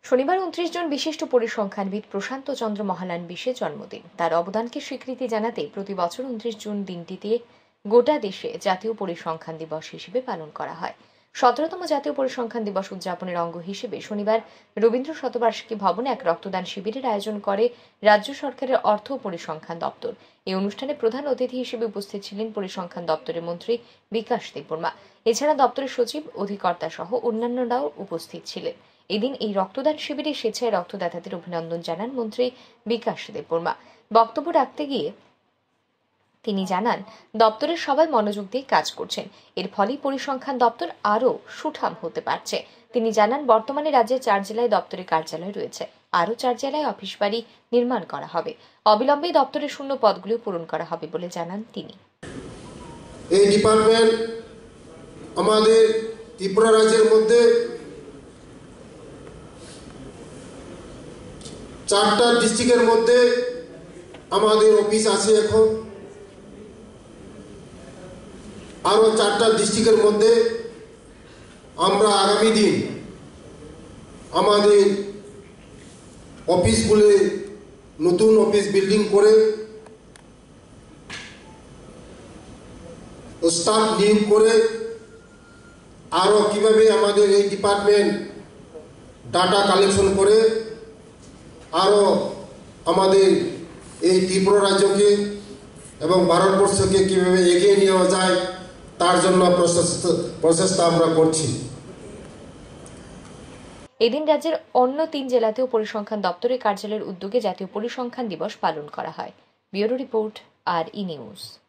শনিবার 29 জন বিশিষ্ট পরিসংখ্যানবিদ প্রশান্ত চন্দ্র মহালানবিশের জন্মদিন। তার অবদানকে স্বীকৃতি জানাতে প্রতি বছর 29 জুন দিনটিতে গোটা দেশে জাতীয় পরিসংখ্যান দিবস হিসেবে পালন করা হয়। 17তম জাতীয় পরিসংখ্যান দিবস উদযাপনের অঙ্গ হিসেবে শনিবার রবীন্দ্র শতবার্ষিকী ভবনে এক রক্তদান শিবিরের আয়োজন করে রাজ্য সরকারের অর্থ ও পরিসংখ্যান দপ্তর। এই অনুষ্ঠানে প্রধান অতিথি হিসেবে উপস্থিত ছিলেন পরিসংখ্যান দপ্তরের মন্ত্রী বিকাশ দেববর্মা। এছাড়া দপ্তরের সচিব, অধিকর্তা সহ অন্যান্যরাও উপস্থিত ছিলেন। এদিন এই রক্তদান শিবিরে স্বেচ্ছায় রক্তদাতাদের অভিনন্দন জানান মন্ত্রী বিকাশ দেববর্মা। বক্তব্য রাখতে গিয়ে তিনি জানান, দপ্তরের সবাই মনোযোগ দিয়ে কাজ করছেন, এর ফলে পরিসংখ্যান দপ্তর আরও সুঠাম হতে পারছে। তিনি জানান, বর্তমানে রাজ্যের 4 জেলায় দপ্তরের কার্যালয় রয়েছে, আরও 4 জেলায় অফিস বাড়ি নির্মাণ করা হবে। অবিলম্বে দপ্তরের শূন্য পদগুলো পূরণ করা হবে বলে জানান তিনি। এই ডিপার্টমেন্ট আমাদের ত্রিপুরা রাজ্যের মধ্যে 4টা ডিস্ট্রিক্টের মধ্যে আমাদের অফিস আছে। এখন আরো 4টা ডিস্ট্রিক্টের মধ্যে আমরা আগামী দিন আমাদের অফিসগুলো নতুন অফিস বিল্ডিং করে স্টাফ নিয়োগ করে আরো কিভাবে আমাদের এই ডিপার্টমেন্ট ডাটা কালেকশন করে আরো আমাদের এই ত্রিপুরা রাজ্যকে এবং ভারতবর্ষকে কিভাবে এগিয়ে নেওয়া যায় তার জন্য প্রচেষ্টা আমরা করছি। এদিন রাজ্যের অন্য 3 জেলাতেও পরিসংখ্যান দপ্তরের কার্যালয়ের উদ্যোগে জাতীয় পরিসংখ্যান দিবস পালন করা হয়। Bureau report, R E news.